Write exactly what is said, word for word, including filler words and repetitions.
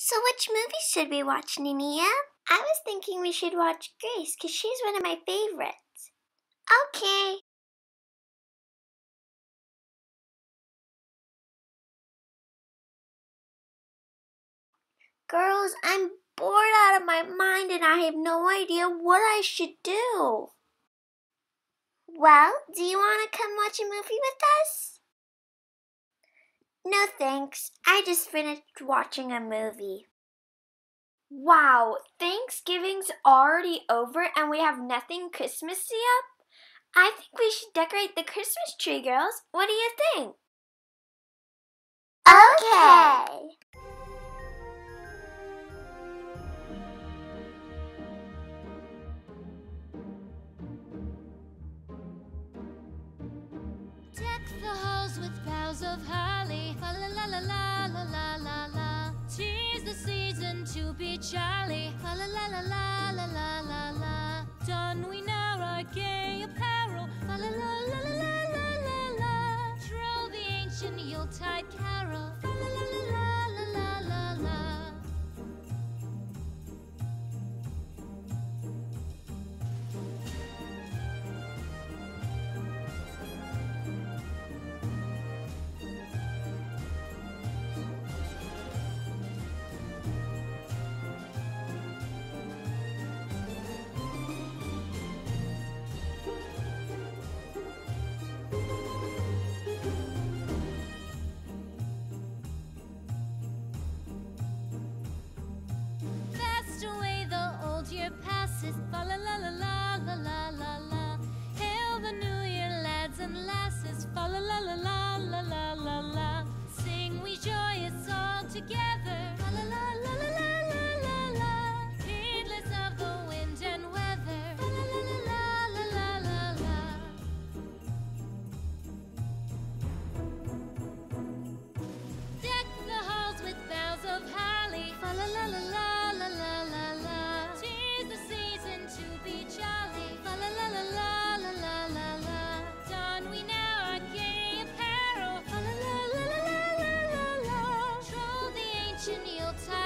So which movie should we watch, Nania? I was thinking we should watch Grace, because she's one of my favorites. Okay. Girls, I'm bored out of my mind and I have no idea what I should do. Well, do you want to come watch a movie with us? No thanks, I just finished watching a movie. Wow, Thanksgiving's already over and we have nothing Christmassy up? I think we should decorate the Christmas tree, girls. What do you think? Okay. Deck the halls with boughs of holly, fa la la la la la la la la. 'Tis the season to be jolly, fa la la la la la la la la. Don we now our gay apparel, fa la la la la la la la la. Troll the ancient Yuletide carol, fa la la la la la la la. Year passes, fa la la la la la la la la. Hail the new year, lads and lasses, fa la la la la la la la la. Sing we joyous all together, fa la la la la la la la la. Heedless of the wind and weather, fa la la la la la la la. Deck the halls with boughs of holly, fa la la la la la la la la. To be jolly, fa la la la la la la la la. Don we now our gay apparel, fa la la la la la la la. Troll the ancient Yuletide